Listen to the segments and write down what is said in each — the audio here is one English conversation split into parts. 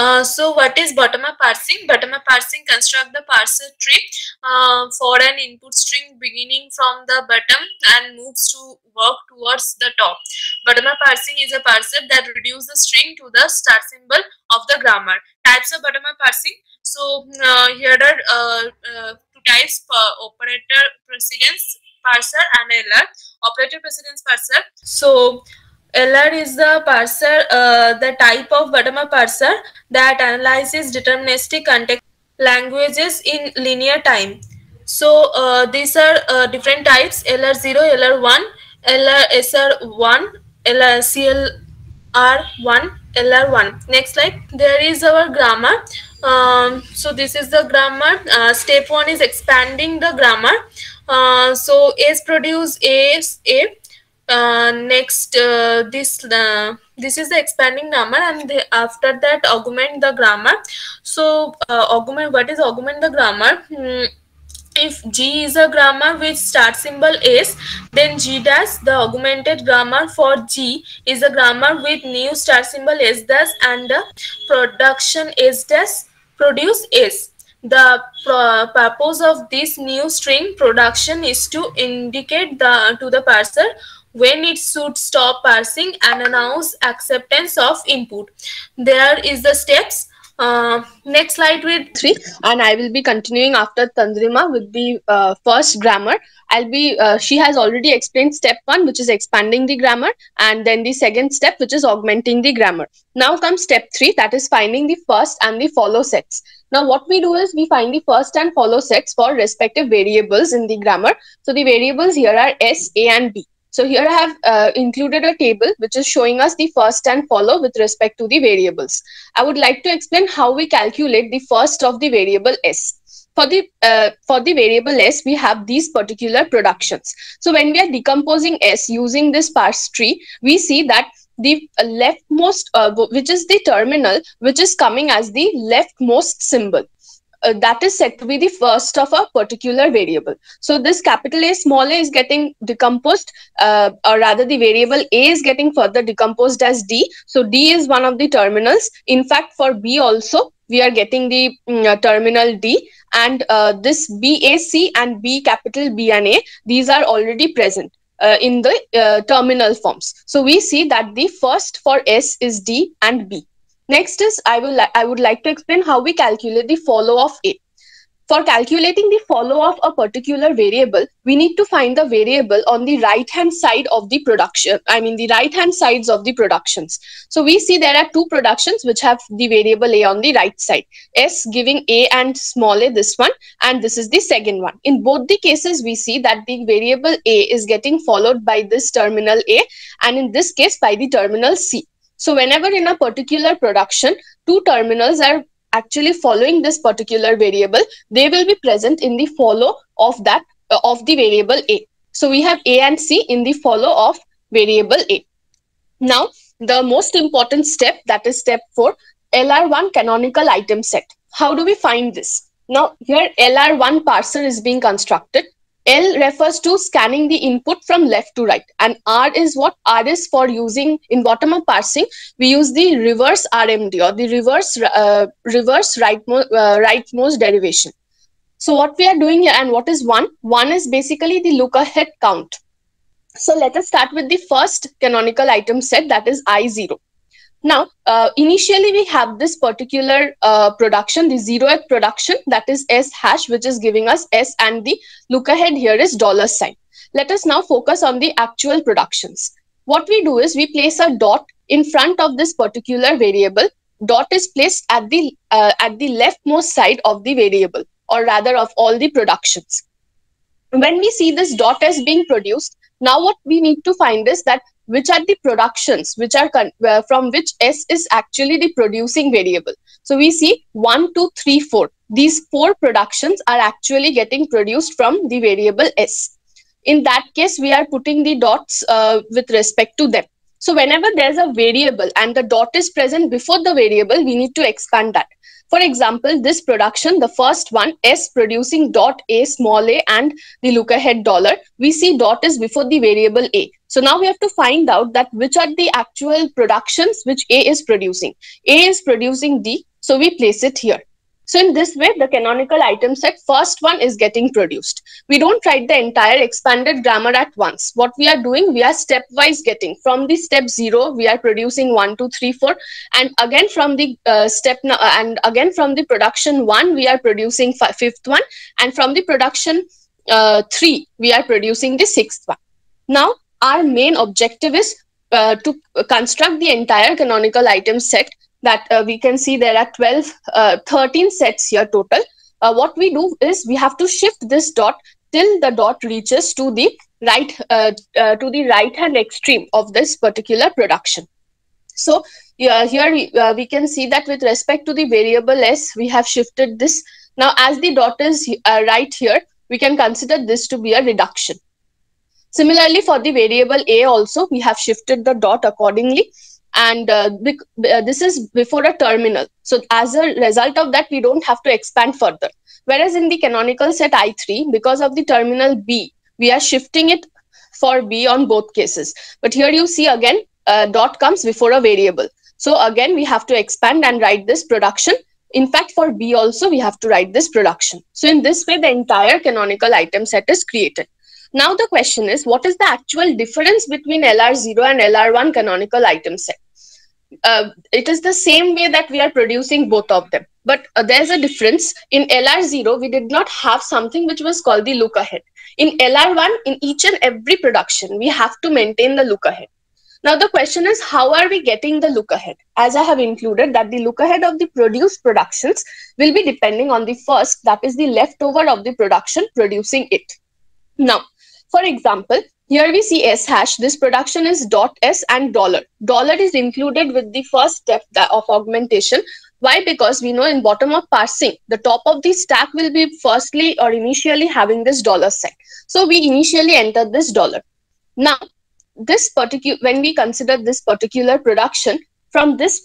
So what is bottom-up parsing? Bottom-up parsing construct the parser tree for an input string beginning from the bottom and moves to work towards the top. Bottom-up parsing is a parser that reduces the string to the start symbol of the grammar. Types of bottom-up parsing. So here are two types: operator precedence parser and LR. Operator precedence parser. So LR is the parser, the type of bottom-up parser that analyzes deterministic context languages in linear time. So these are different types: LR0, LR1, LRSR1, LRCLR1, LR1. Next slide. There is our grammar. So this is the grammar. Step 1 is expanding the grammar. So S produce A. Next this is the expanding grammar, and after that augment the grammar. So augment, what is augment the grammar? If G is a grammar with start symbol S, then G dash, the augmented grammar for G, is a grammar with new start symbol S dash and the production S dash produce S. The purpose of this new string production is to indicate to the parser when it should stop parsing and announce acceptance of input. There is the steps. Next slide with 3, and I will be continuing after Tandrima with the first grammar. She has already explained step 1, which is expanding the grammar, and then the second step, which is augmenting the grammar. Now comes step 3, that is finding the first and the follow sets. Now what we do is we find the first and follow sets for respective variables in the grammar. So the variables here are S, A and B. So here I have included a table which is showing us the first and follow with respect to the variables. I would like to explain how we calculate the first of the variable S. For the variable S, we have these particular productions. So when we are decomposing S using this parse tree, we see that the leftmost, which is the terminal, which is coming as the leftmost symbol. That is said to be the first of a particular variable. So this capital A small a is getting decomposed, or rather the variable A is getting further decomposed as D. So D is one of the terminals. In fact, for B also, we are getting the terminal D, and this BAC and B capital B and A, these are already present in the terminal forms. So we see that the first for S is D and B. Next is I would like to explain how we calculate the follow of A. For calculating the follow of a particular variable, we need to find the variable on the right hand side of the production. I mean the right hand sides of the productions. So we see there are two productions which have the variable A on the right side. S giving A and small a, this one, and this is the second one. In both the cases, we see that the variable A is getting followed by this terminal A, and in this case by the terminal C. So whenever in a particular production, two terminals are actually following this particular variable, they will be present in the follow of that of the variable A. So we have A and C in the follow of variable A. Now the most important step, that is step 4, LR1 canonical item set. How do we find this? Now here LR1 parser is being constructed. L refers to scanning the input from left to right, and R is what? R is for using in bottom-up parsing. We use the reverse RMD, or the reverse rightmost derivation. So what we are doing here, and what is 1? 1 is basically the look ahead count. So let us start with the first canonical item set, that is I0. Now, initially we have this particular production, the 0th production, that is S hash, which is giving us S, and the look ahead here is $sign. Let us now focus on the actual productions. What we do is we place a dot in front of this particular variable. Dot is placed at the leftmost side of the variable, or rather of all the productions. When we see this dot as being produced, now what we need to find is that which are the productions which are from which S is actually the producing variable. So we see 1, 2, 3, 4. These 4 productions are actually getting produced from the variable S. In that case, we are putting the dots with respect to them. So whenever there's a variable and the dot is present before the variable, we need to expand that. For example, this production, the first one, S producing dot A small a and the look ahead $, we see dot is before the variable A. So now we have to find out that which are the actual productions which A is producing. A is producing D, so we place it here. So in this way, the canonical item set first one is getting produced. We don't write the entire expanded grammar at once. What we are doing, we are stepwise getting. From the step 0, we are producing 1, 2, 3, 4, and again from the from the production 1, we are producing fifth one, and from the production 3, we are producing the sixth one. Now, our main objective is to construct the entire canonical item set that we can see there are 13 sets here total. What we do is we have to shift this dot till the dot reaches to the right hand extreme of this particular production. So here we can see that with respect to the variable s, we have shifted this. Now, as the dot is right here, we can consider this to be a reduction. Similarly, for the variable a also, we have shifted the dot accordingly, and this is before a terminal. So as a result of that, we don't have to expand further. Whereas in the canonical set I3, because of the terminal b, we are shifting it for b on both cases. But here you see again, dot comes before a variable. So again, we have to expand and write this production. In fact, for b also, we have to write this production. So in this way, the entire canonical item set is created. Now the question is, what is the actual difference between LR0 and LR1 canonical item set? It is the same way that we are producing both of them. But there's a difference. In LR0, we did not have something which was called the look ahead. In LR1, in each and every production, we have to maintain the look ahead. Now the question is, how are we getting the look ahead? As I have included that the look ahead of the produced productions will be depending on the first, that is the leftover of the production producing it. Now, for example, here we see S hash. This production is .s and $. $. is included with the first step of augmentation. Why? Because we know in bottom-up parsing, the top of the stack will be firstly or initially having this $sign. So we initially enter this $. Now, when we consider this particular production, from this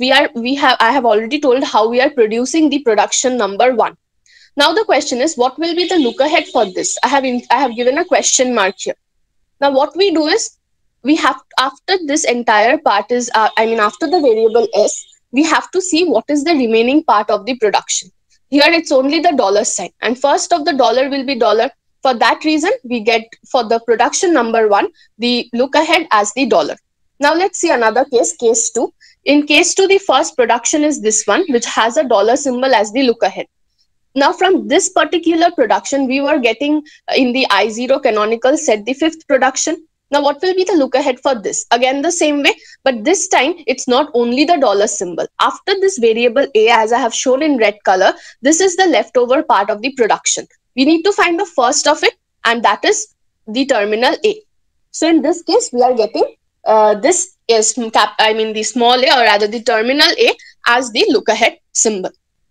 I have already told how we are producing the production number 1. Now the question is, what will be the look ahead for this? I have given a question mark here. Now what we do is, we have, after this entire part is, after the variable s, we have to see what is the remaining part of the production. Here it's only the $sign, and first of the $, will be $. For that reason, we get for the production number 1, the look ahead as the $. Now let's see another case, case 2. In case 2, the first production is this one, which has a $ symbol as the look ahead. Now from this particular production, we were getting in the I0 canonical set the 5th production. Now what will be the look ahead for this? Again the same way, but this time it's not only the $ symbol. After this variable a, as I have shown in red color, this is the leftover part of the production. We need to find the first of it, and that is the terminal a. So in this case, we are getting this is the small a, or rather the terminal a, as the look ahead symbol.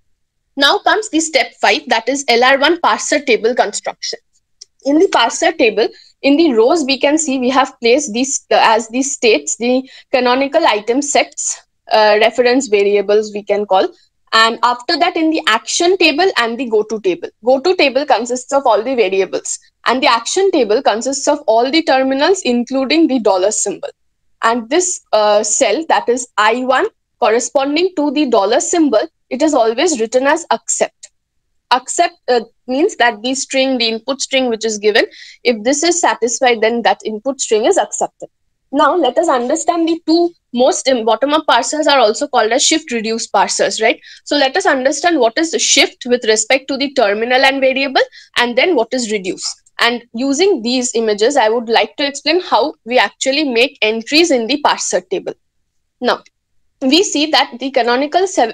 Now comes the step 5, that is LR1 parser table construction. In the parser table, in the rows, we can see we have placed these as the states, the canonical item sets, reference variables we can call. And after that, in the action table and the go-to table. Go-to table consists of all the variables, and the action table consists of all the terminals, including the $ symbol. And this cell, that is I1, corresponding to the $ symbol, it is always written as accept. Accept means that the string, the input string which is given, if this is satisfied, then that input string is accepted. Now let us understand the two most bottom-up parsers are also called as shift-reduce parsers, right? So let us understand what is the shift with respect to the terminal and variable, and then what is reduce. And using these images, I would like to explain how we actually make entries in the parser table. Now, we see that the canonical set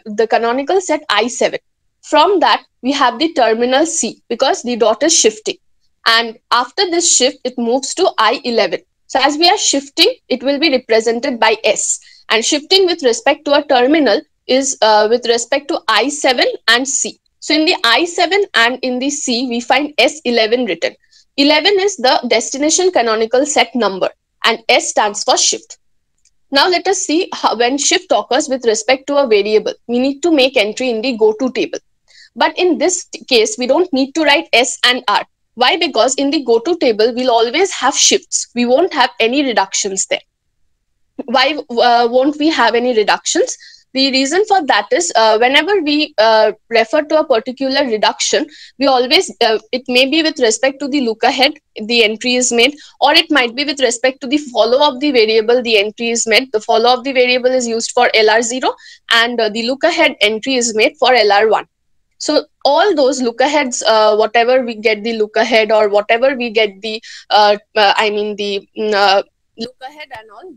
I7. From that, we have the terminal C, because the dot is shifting. And after this shift, it moves to I11. So as we are shifting, it will be represented by S. And shifting with respect to a terminal is with respect to I7 and C. So in the I7 and in the C, we find S11 written. 11 is the destination canonical set number, and S stands for shift. Now let us see how, when shift occurs with respect to a variable, we need to make entry in the go-to table. But in this case, we don't need to write S and R. Why? Because in the goto table, we'll always have shifts. We won't have any reductions there. Why won't we have any reductions? The reason for that is whenever we refer to a particular reduction, we always, it may be with respect to the look ahead, the entry is made, or it might be with respect to the follow of the variable, the entry is made. The follow of the variable is used for LR0, and the look ahead entry is made for LR1. So all those look aheads, whatever we get the look ahead, or whatever we get the, look ahead and all.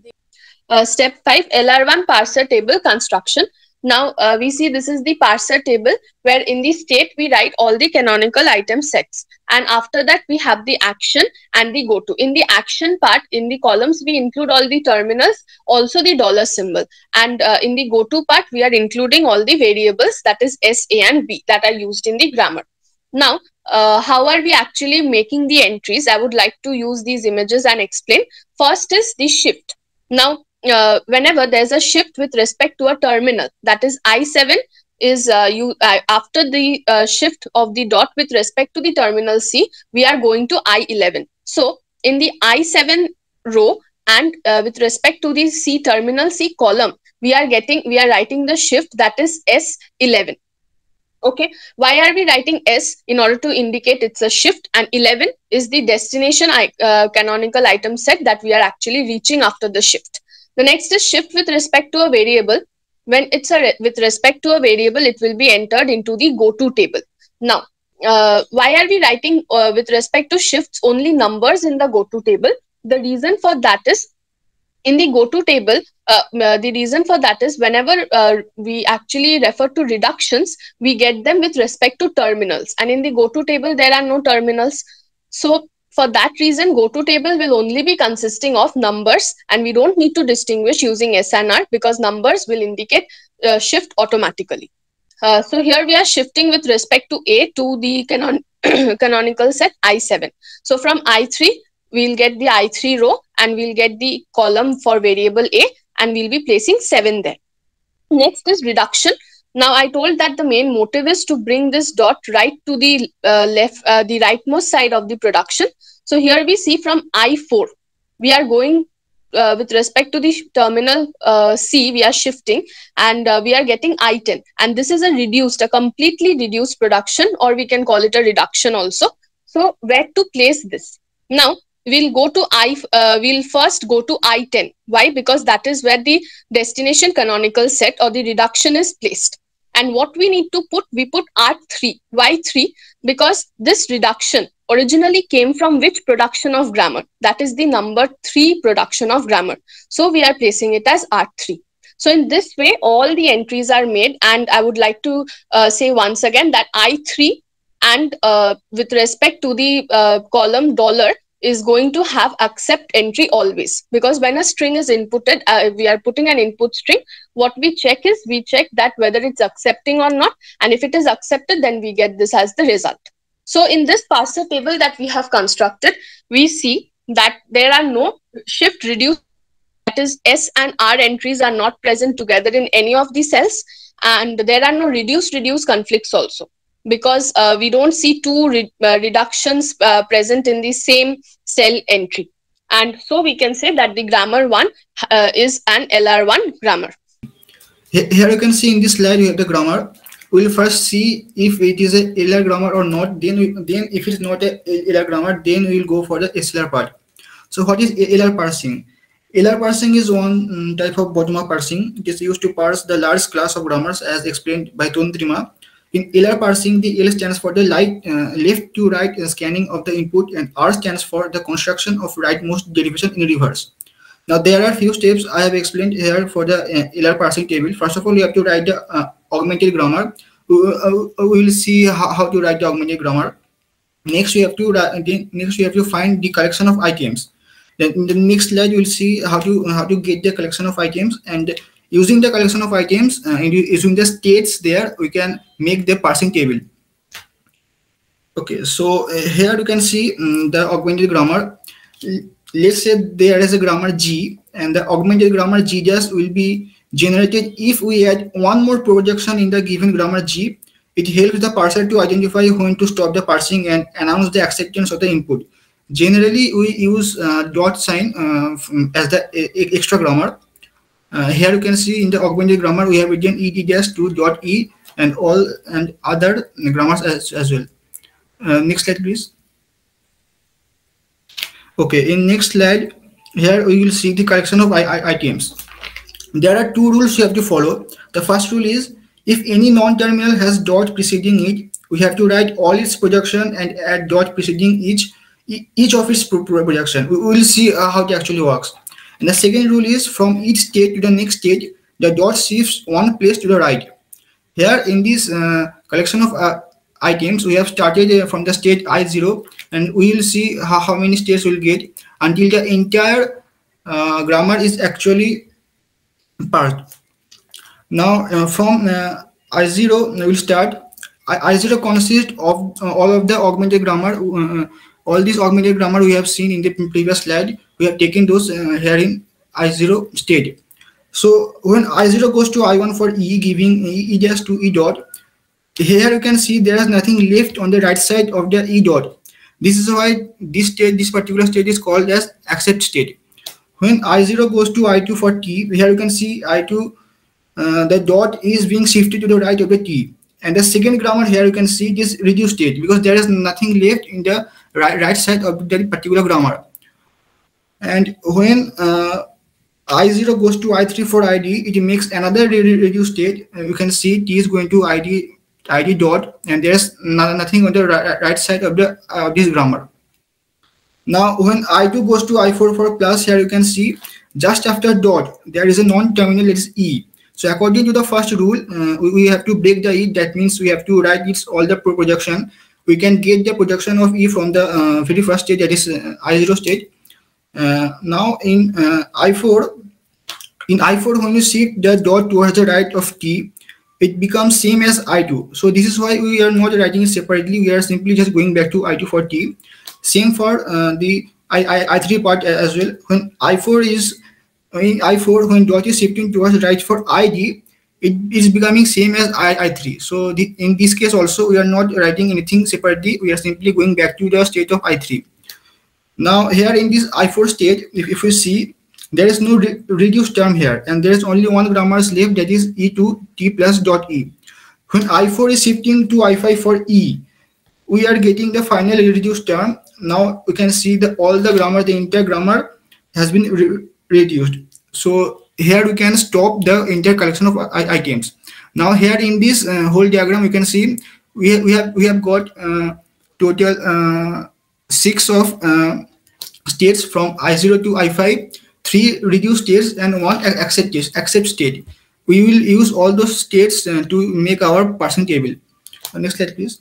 Step 5, LR1 parser table construction. Now we see this is the parser table, where in the state we write all the canonical item sets, and after that we have the action and the goto. In the action part, in the columns we include all the terminals, also the dollar symbol, and in the goto part we are including all the variables, that is S, A and B, that are used in the grammar. Now how are we actually making the entries? I would like to use these images and explain. First is the shift. Now whenever there's a shift with respect to a terminal, that is I7 is after the shift of the dot with respect to the terminal C, we are going to I11. So in the I7 row and with respect to the C terminal C column, we are writing the shift, that is S11. Okay, why are we writing S? In order to indicate it's a shift, and 11 is the destination canonical item set that we are actually reaching after the shift. The next is shift with respect to a variable. When it's with respect to a variable, it will be entered into the goto table. Now, why are we writing with respect to shifts only numbers in the goto table? The reason for that is, in the goto table, the reason for that is whenever we actually refer to reductions, we get them with respect to terminals, and in the goto table there are no terminals. So for that reason, goto table will only be consisting of numbers, and we don't need to distinguish using S and R, because numbers will indicate shift automatically. So here we are shifting with respect to A to the canonical set I7. So from I3, we'll get the I3 row, and we'll get the column for variable A, and we'll be placing 7 there. Next is reduction. Now I told that the main motive is to bring this dot right to the the rightmost side of the production. So here we see from I4, we are going with respect to the terminal C, we are shifting, and we are getting I10. And this is a completely reduced production, or we can call it a reduction also. So where to place this? Now we'll go to we'll first go to I10. Why? Because that is where the destination canonical set or the reduction is placed. And what we need to put, we put R3. Why 3? Because this reduction originally came from which production of grammar? That is the number 3 production of grammar. So we are placing it as R3. So in this way, all the entries are made. And I would like to say once again that I3 and with respect to the column dollar is going to have accept entry always, because when a string is inputted, we are putting an input string. What we check is, we check that whether it's accepting or not, and if it is accepted, then we get this as the result. So in this parser table that we have constructed, we see that there are no shift reduce, that is S and R entries are not present together in any of the cells, and there are no reduce conflicts also, because we don't see two reductions present in the same cell entry. And so we can say that the grammar 1 is an LR1 grammar. Here you can see in this slide, you have the grammar. We'll first see if it is a LR grammar or not. Then if it's not a LR grammar, then we'll go for the SLR part. So what is LR parsing? LR parsing is one type of bottom-up parsing. It is used to parse the large class of grammars as explained by Tandrima. In LR parsing, the L stands for the left to right scanning of the input, and R stands for the construction of rightmost derivation in reverse. Now there are few steps I have explained here for the LR parsing table. First of all, you have to write the augmented grammar. We will see how to write the augmented grammar. Next, you have to find the collection of items. Then in the next slide, you will see how to get the collection of items, and using the collection of items and using the states there, we can make the parsing table. Okay, so here you can see the augmented grammar. Let's say there is a grammar G, and the augmented grammar G just will be generated if we add one more projection in the given grammar G, It helps the parser to identify when to stop the parsing and announce the acceptance of the input. Generally, we use dot sign as the extra grammar. Here you can see in the augmented grammar we have written ed-to dot e and all and other grammars as well. Next slide, please. Okay, in next slide, here we will see the collection of items. There are two rules you have to follow. The first rule is if any non-terminal has dot preceding it, we have to write all its projection and add dot preceding each of its projection. We will see how it actually works. And the second rule is from each state to the next state, the dot shifts one place to the right. Here in this collection of items, we have started from the state I0, and we will see how many states we'll get until the entire grammar is actually parsed. Now from I0 we will start. I0 consists of all of the augmented grammar. All these augmented grammar we have seen in the previous slide. We have taken those here in I0 state. So when I0 goes to I1 for E, giving E dash to E dot, here you can see there is nothing left on the right side of the E dot. This is why this particular state is called as accept state. When I0 goes to I2 for T, here you can see I2, the dot is being shifted to the right of the T. And the second grammar here you can see it is reduced state because there is nothing left in the right side of that particular grammar. And when I0 goes to I3 for ID, it makes another reduced state. You can see T is going to ID dot, and there's nothing on the right side of the this grammar. Now when I2 goes to I4 for plus, here you can see just after dot there is a non-terminal, it is E. So according to the first rule, we have to break the E. That means we have to write its all the projection. We can get the projection of E from the very first state, that is I0 state. Now in I4, when you shift the dot towards the right of T, it becomes same as I2. So this is why we are not writing it separately. We are simply just going back to I2 for T. Same for the I3 part as well. When I4 is when dot is shifting towards right for ID, it is becoming same as I3. So in this case also we are not writing anything separately. We are simply going back to the state of I3. Now here in this I4 state, if you see, there is no reduced term here, and there is only one grammar left, that is E2 T plus dot E. When I4 is shifting to I5 for E, we are getting the final reduced term. Now we can see that all the grammar, the entire grammar has been reduced. So here we can stop the entire collection of items. Now here in this whole diagram, you can see we have got total 6 of states from I0 to I5, 3 reduced states and 1 accept state. We will use all those states to make our parsing table. Next slide, please.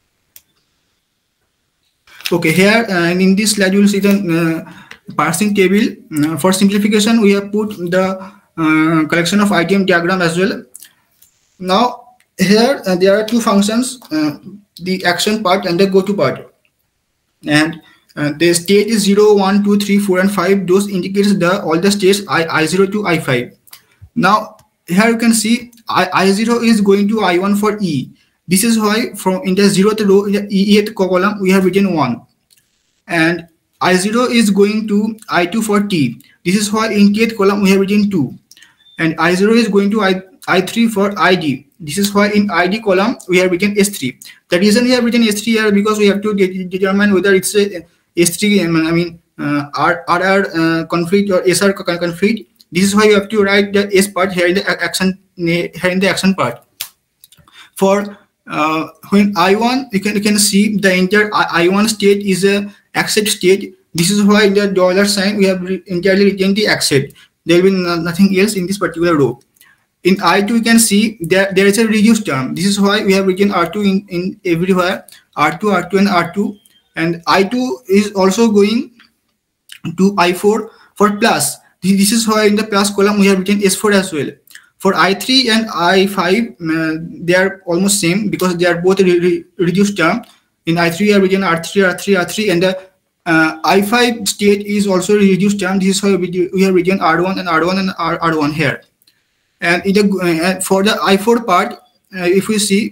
Okay, here and in this slide you will see the parsing table. For simplification, we have put the collection of item diagram as well. Now here there are two functions, the action part and the go to part, and the state is 0, 1, 2, 3, 4 and 5. Those indicates all the states I0 to I5. Now here you can see I0 is going to I1 for E. This is why from in the 0th row, in the E8th column, we have written 1. And I0 is going to I2 for T. This is why in Kth column we have written 2. And I0 is going to I3 for ID. This is why in ID column we have written S3. The reason we have written S3 here because we have to determine whether it's a S3, I mean RR conflict or SR conflict. This is why you have to write the S part here in the action part. For when I1, you can see the entire I1 state is a accept state. This is why in the $sign we have entirely written the accept. There will be nothing else in this particular row. In I2 you can see there is a reduced term. This is why we have written R2 in everywhere, R2 and R2. And I2 is also going to I4 for plus. This is why in the plus column we have written S4 as well. For I3 and I5, they are almost same because they are both reduced term. In I3 we have written R3, and the I5 state is also reduced term. This is why we have written R1 and R1 here. And in the, for the I4 part, if we see,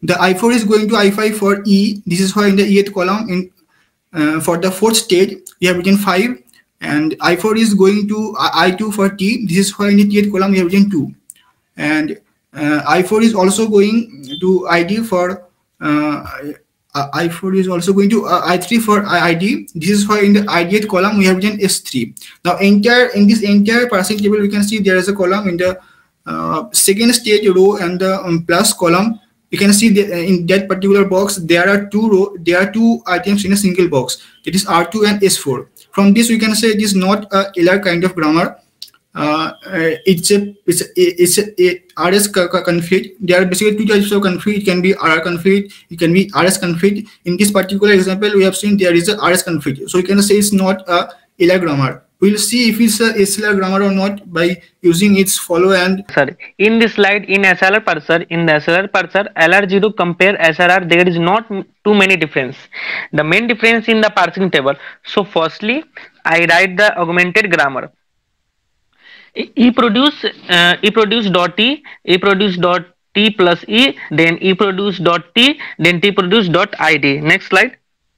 The I4 is going to I5 for E. This is why in the E8 column, for the fourth state, we have written 5. And I4 is going to I2 for T. This is why in the T8 column, we have written 2. And I4 is also going to ID for I4 is also going to I3 for ID. This is why in the ID8 column we have written S3. Now in this entire parsing table, we can see there is a column in the second stage row and the plus column. You can see that in that particular box there are two items in a single box. It is R2 and S4. From this we can say it is not a LR kind of grammar. It's a RS conflict. There are basically two types of conflict. It can be RR conflict, it can be RS conflict. In this particular example, we have seen there is a RS conflict. So you can say it's not a LR grammar. We'll see if it's a SLR grammar or not by using its follow and. Sir, in this slide, in the SLR parser, LR0 compare SLR, there is not too many difference. The main difference in the parsing table. So firstly, I write the augmented grammar. E produce dot T plus E, then E produce dot T, then T produce dot ID. Next slide.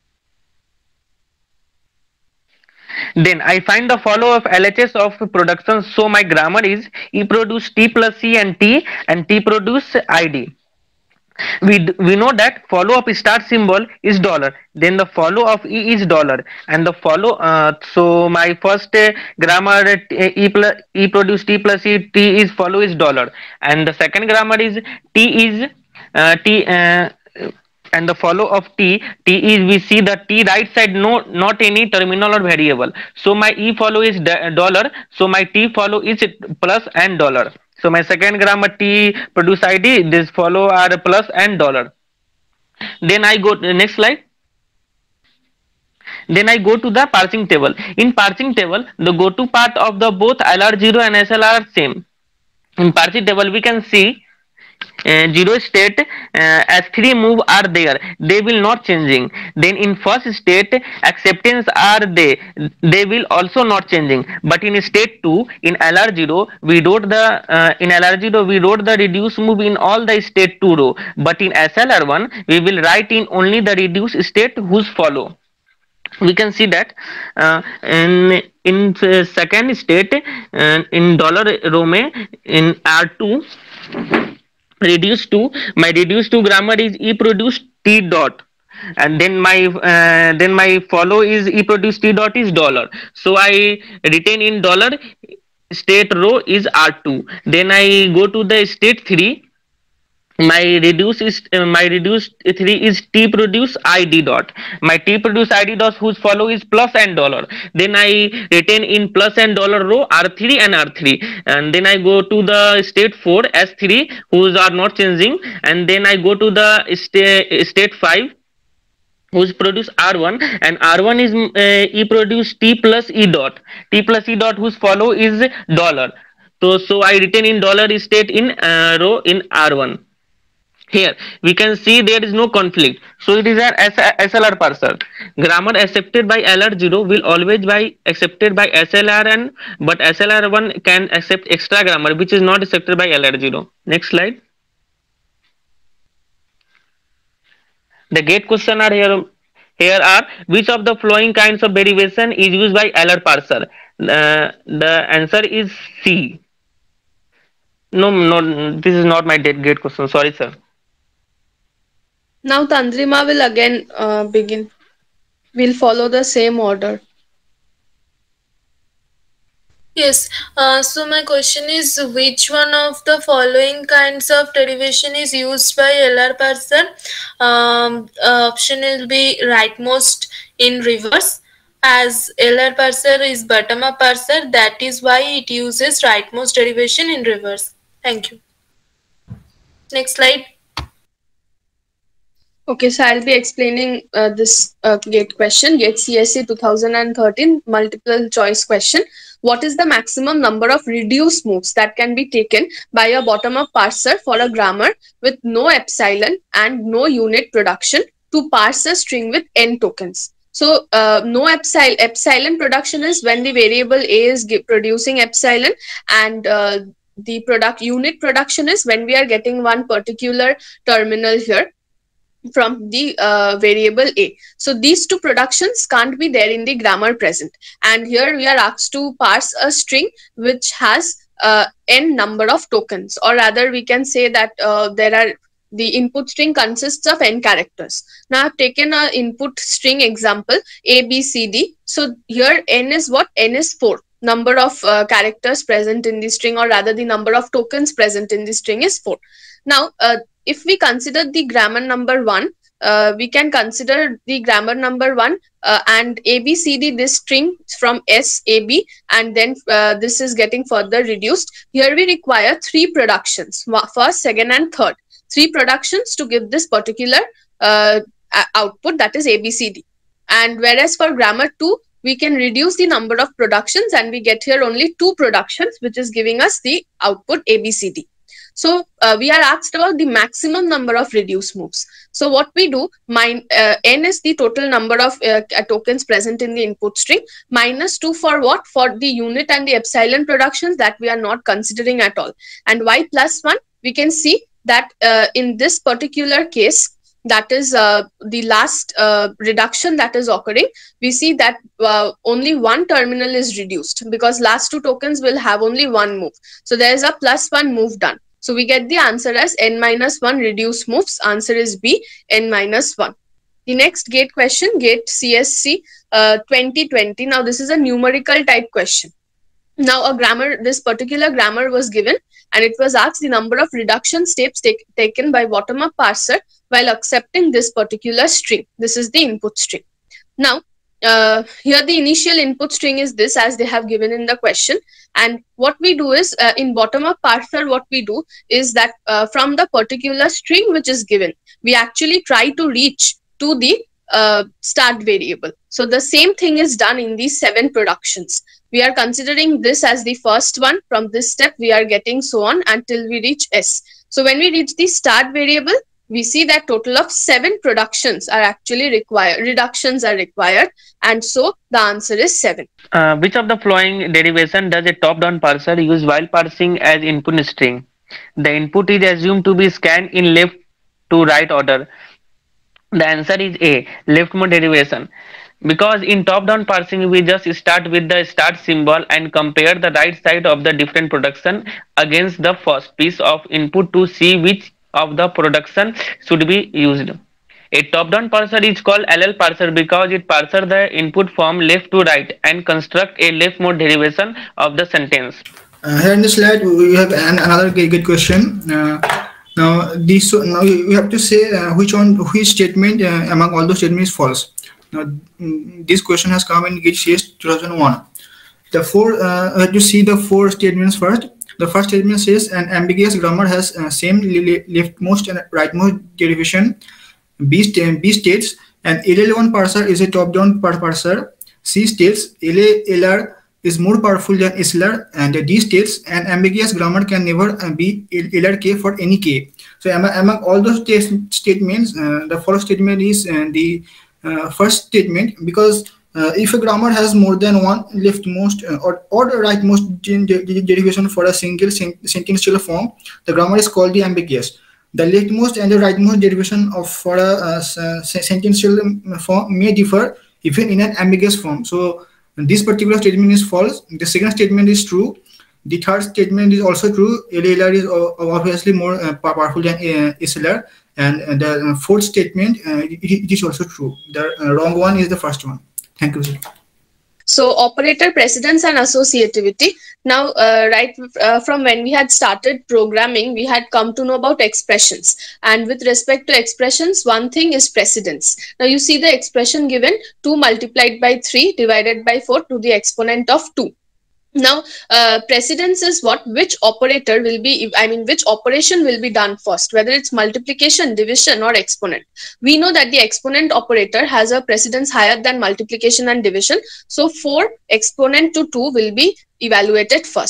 Then I find the follow of LHS of production. So my grammar is E produce T plus E and T produce ID. We know that follow of start symbol is $, then the follow of E is $, and the follow so my first grammar E produce T plus E, T is follow is $, and the second grammar is T is and the follow of T is, we see the T right side, not any terminal or variable. So my E follow is $, so my T follow is plus and $. So my second grammar T produce ID, this follow are plus and $. Then I go to the next slide. Then I go to the parsing table. In parsing table, the go-to part of the both LR0 and SLR are same. In parsing table, we can see 0 state as 3 move are there, they will not changing. Then in first state acceptance are they will also not changing. But in state 2 in LR0 we wrote the reduce move in all the state 2 row, but in SLR1 we will write in only the reduce state whose follow. We can see that in second state in $row mein in R2 reduce to, my reduce to grammar is E produce T dot, and then my follow is E produce T dot is $. So I retain in $, state row is R2. Then I go to the state 3. My reduce 3 is T produce ID dot. My T produce ID dot whose follow is plus and $. Then I retain in plus and $, row R3 and R3, and then I go to the state 4 S3 whose are not changing, and then I go to the state 5 whose produce R1, and R1 is E produce T plus E dot whose follow is $. So I retain in $, state in row in R1. Here we can see there is no conflict, so it is an SLR parser. Grammar accepted by LR0 will always be accepted by SLR, but SLR1 can accept extra grammar which is not accepted by LR0. Next slide. The gate question are here. Here are which of the following kinds of derivation is used by LR parser. The answer is C. No, this is not my gate question. Sorry, sir. Now Tandrima will again begin. We'll follow the same order. Yes, so my question is which one of the following kinds of derivation is used by LR parser? Option will be rightmost in reverse, as LR parser is bottom up parser, that is why it uses rightmost derivation in reverse. Thank you. Next slide. Okay, so I'll be explaining this GATE question, GATE CSE 2013 multiple choice question. What is the maximum number of reduce moves that can be taken by a bottom-up parser for a grammar with no epsilon and no unit production to parse a string with n tokens? So no epsilon production is when the variable a is producing epsilon and the product unit production is when we are getting one particular terminal here from the variable a. So these two productions can't be there in the grammar present. And here we are asked to parse a string which has n number of tokens, or rather we can say that the input string consists of n characters. Now I've taken an input string example A, B, C, D. So here n is what? N is 4. Number of characters present in the string, or rather the number of tokens present in the string is 4. Now if we consider the grammar number 1, we can consider the grammar number 1 and ABCD, this string from SAB, and then this is getting further reduced. Here we require 3 productions, first, second and third. 3 productions to give this particular output, that is ABCD. And whereas for grammar 2, we can reduce the number of productions and we get here only 2 productions, which is giving us the output ABCD. So we are asked about the maximum number of reduce moves. So what we do, n is the total number of tokens present in the input string, minus 2 for what? For the unit and the epsilon productions that we are not considering at all. And y plus 1, we can see that in this particular case, that is the last reduction that is occurring, we see that only one terminal is reduced because last 2 tokens will have only 1 move. So there is a plus 1 move done. So we get the answer as n minus 1 reduce moves. Answer is B, n minus 1. The next gate question, gate CSC 2020. Now this is a numerical type question. Now a grammar, this particular grammar was given and it was asked the number of reduction steps taken by bottom-up parser while accepting this particular string. This is the input string. Now here the initial input string is this, as they have given in the question. And what we do is in bottom-up parser, what we do is that from the particular string which is given, we actually try to reach to the start variable. So the same thing is done in these 7 productions. We are considering this as the first one. From this step, we are getting so on until we reach S. So when we reach the start variable, we see that total of 7 productions are actually required, reductions are required, and so the answer is 7. Which of the following derivation does a top-down parser use while parsing as input string? The input is assumed to be scanned in left to right order. The answer is A, left mode derivation. Because in top-down parsing, we just start with the start symbol and compare the right side of the different production against the first piece of input to see which of the production should be used. A top-down parser is called LL parser because it parses the input from left to right and construct a left mode derivation of the sentence. Here in the slide, we have another good question. Now you have to say which statement among all those statements is false. Now this question has come in GATE CS 2001. You have to see the 4 statements first. The first statement says an ambiguous grammar has same leftmost and rightmost derivation. B states an LL1 parser is a top-down parser. C states LR is more powerful than SLR, and D states an ambiguous grammar can never be LRK for any K. So among all those statements, the false statement is the first statement, because if a grammar has more than one leftmost or the rightmost derivation for a single sentential form, the grammar is called the ambiguous. The leftmost and the rightmost derivation for a sentential form may differ even in an ambiguous form. So this particular statement is false. The second statement is true. The third statement is also true. LR is obviously more powerful than SLR. And the fourth statement, it is also true. The wrong one is the first one. Thank you, sir. So operator precedence and associativity. Now, from when we had started programming, we had come to know about expressions. And with respect to expressions, one thing is precedence. Now you see the expression given 2 multiplied by 3 divided by 4 to the exponent of 2. Now, precedence is what? Which operator will be, which operation will be done first, whether it's multiplication, division, or exponent. We know that the exponent operator has a precedence higher than multiplication and division. So, 4 exponent to 2 will be evaluated first.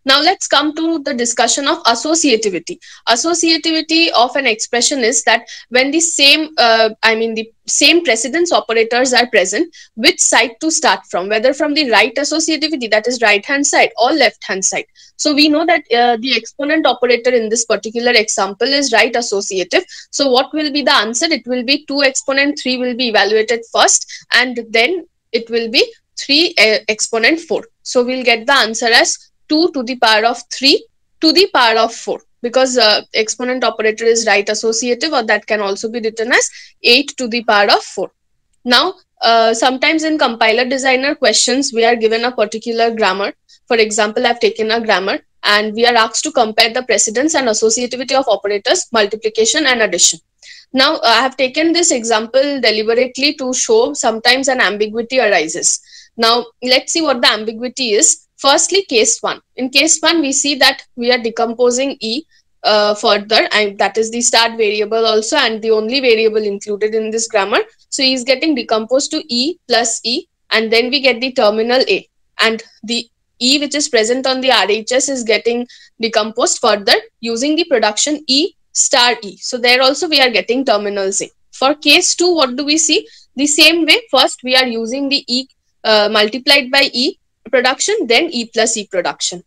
Now let's come to the discussion of associativity. Associativity of an expression is that when the same, the same precedence operators are present, which side to start from, whether from the right associativity, that is right hand side, or left hand side. So we know that the exponent operator in this particular example is right associative. So what will be the answer? It will be 2 exponent 3 will be evaluated first, and then it will be 3 exponent 4. So we'll get the answer as 2 to the power of 3 to the power of 4, because exponent operator is right associative, or that can also be written as 8 to the power of 4. Now, sometimes in compiler designer questions, we are given a particular grammar. For example, I've taken a grammar and we are asked to compare the precedence and associativity of operators, multiplication and addition. Now, I have taken this example deliberately to show sometimes an ambiguity arises. Now, let's see what the ambiguity is. Firstly, case 1. In case 1, we see that we are decomposing E further, and that is the start variable also, and the only variable included in this grammar. So E is getting decomposed to E plus E, and then we get the terminal A, and the E which is present on the RHS is getting decomposed further using the production E star E. So there also we are getting terminals A. For case 2, what do we see? The same way, first we are using the E multiplied by E production, then E plus E production.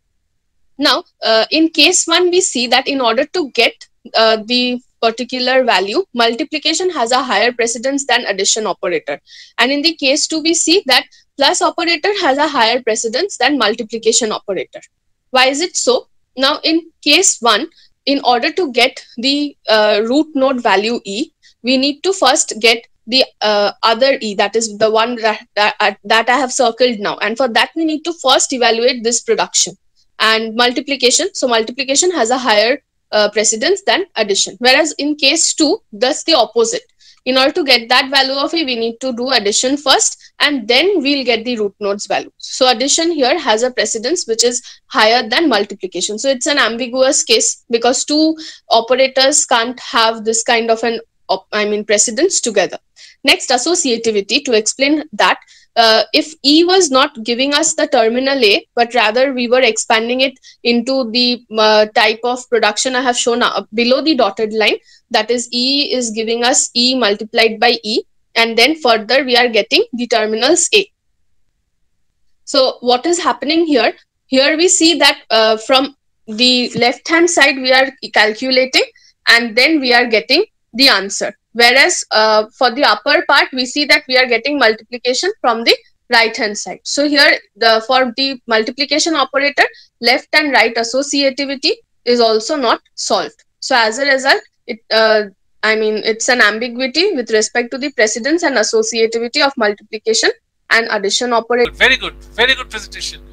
Now, in case 1, we see that in order to get the particular value, multiplication has a higher precedence than addition operator. And in the case 2, we see that plus operator has a higher precedence than multiplication operator. Why is it so? Now, in case 1, in order to get the root node value E, we need to first get the other E, that is the one that I have circled now. And for that, we need to first evaluate this production and multiplication. So multiplication has a higher precedence than addition. Whereas in case 2, thus the opposite. In order to get that value of E, we need to do addition first, and then we'll get the root nodes value. So addition here has a precedence which is higher than multiplication. So it's an ambiguous case because 2 operators can't have this kind of an precedence together. Next, associativity. To explain that, if E was not giving us the terminal A, but rather we were expanding it into the type of production I have shown below the dotted line, that is E is giving us E multiplied by E, and then further we are getting the terminals A. So what is happening here? Here we see that from the left hand side we are calculating, and then we are getting the answer. Whereas for the upper part, we see that we are getting multiplication from the right hand side. So here for the multiplication operator, left and right associativity is also not solved. So as a result, it's an ambiguity with respect to the precedence and associativity of multiplication and addition operator. Very good presentation.